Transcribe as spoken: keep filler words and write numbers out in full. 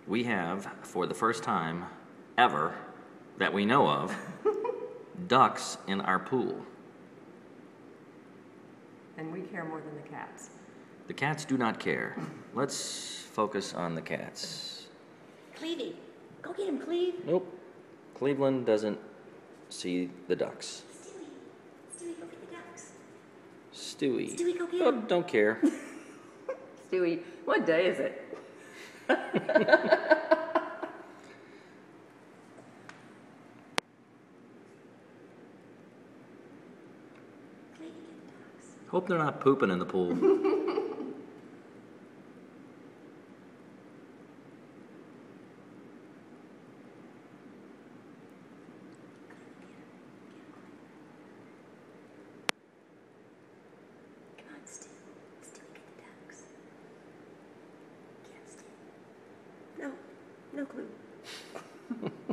we have, for the first time ever that we know of, ducks in our pool. And we care more than the cats. The cats do not care. Let's focus on the cats. Clevey, go get him, Cleve. Nope. Cleveland doesn't see the ducks. Stewie, Stewie, go get the ducks. Stewie. Stewie, go get Oh, him. don't care. Stewie, what day is it? Hope they're not pooping in the pool. Come on, Stu. Stewie, get the ducks. Get him, Stu. No, no clue.